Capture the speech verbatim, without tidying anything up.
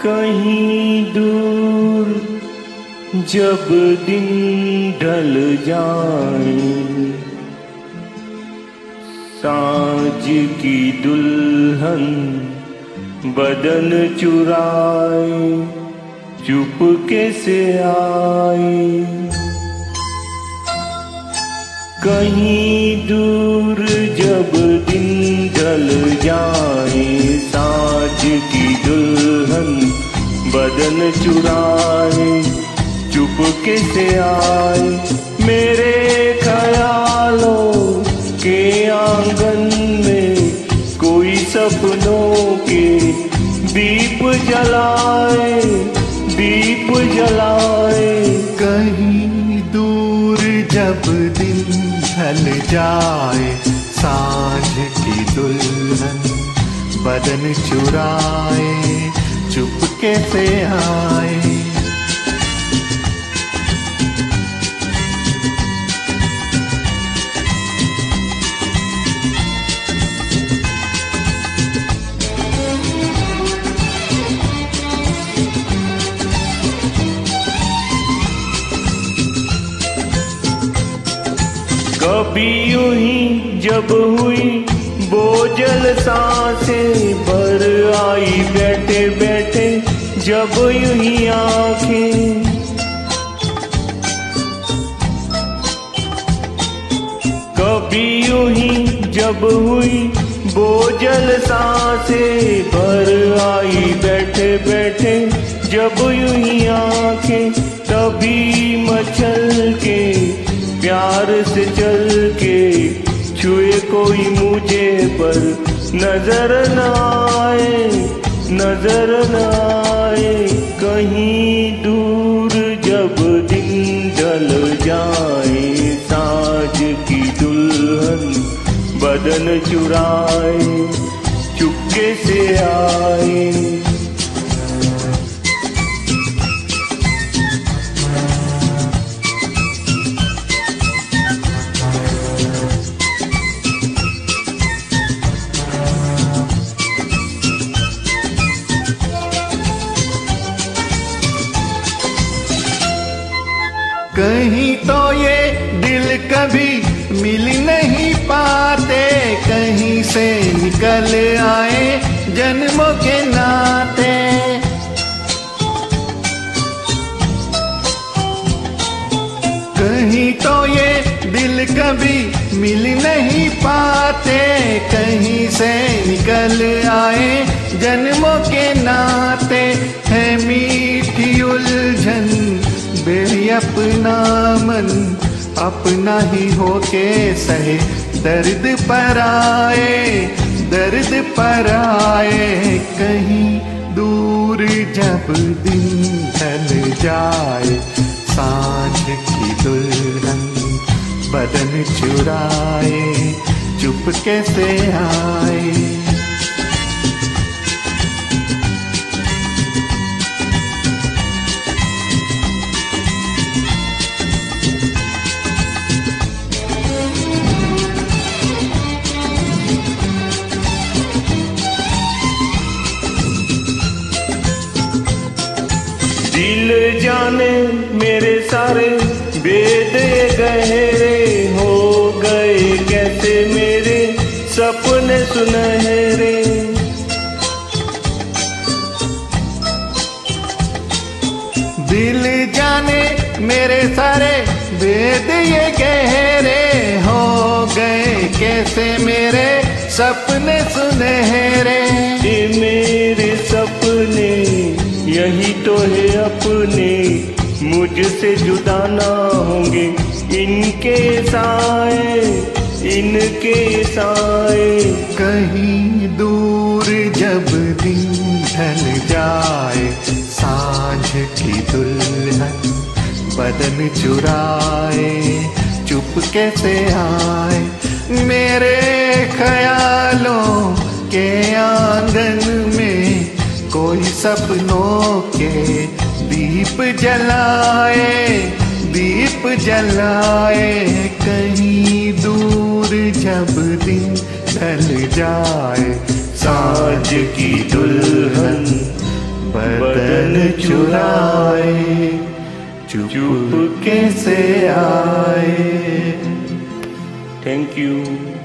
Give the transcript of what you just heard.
कहीं दूर जब दिन ढल जाए, साँझ की दुल्हन बदन चुराए चुपके से आए। कहीं दूर जब दिन ढल जाए, साँझ की दुल्हन बदन चुराए चुपके से आए। मेरे ख्यालों के आंगन में कोई सपनों के दीप जलाए, दीप जलाए। कहीं दूर जब दिन ढल जाए, साँझ की दुल्हन बदन चुराए चुपके से आए। कभी यूं ही जब हुई बोझल सांसें, भर आई बैठे बैठे जब यूं ही आँखें। कभी यूं ही जब हुई बोझल सांसें, भर आई बैठे बैठे जब यूं ही आँखें। तभी मचल के प्यार से चल के छुए कोई मुझे, पर नजर न आए, नजर न आए। कहीं दूर जब दिन ढल जाए, साँझ की दुल्हन बदन चुराए चुपके से आए। कहीं तो ये दिल कभी मिल नहीं पाते, कहीं से निकल आए जन्मों के नाते। कहीं तो ये दिल कभी मिल नहीं पाते, कहीं से निकल आए जन्मों के नाते। है मीठी उलझन बे अपना मन, अपना ही होके सहे दर्द पर आए, दर्द पर आए। कहीं दूर जब दिन ढल जाए, साँझ की दुल्हन बदन चुराए चुपके से आए। दिल जाने मेरे सारे वेद गहरे, हो गए कैसे मेरे सपने सुनहरे। दिल जाने मेरे सारे वेद ये गहरे, हो गए कैसे मेरे सपने सुनहरे। ये मेरे सपने यही तो है अपने, मुझसे जुदा ना होंगे इनके साए, इनके साए। कहीं दूर जब दिन ढल जाए, साँझ की दुल्हन बदन चुराए चुपके से आए। मेरे ख्यालों के आंगन में कोई सपनों के दीप जलाए, दीप जलाए। कहीं दूर जब दिन ढल जाए, साँझ की दुल्हन बदन चुराए, चुप कैसे आए। Thank you.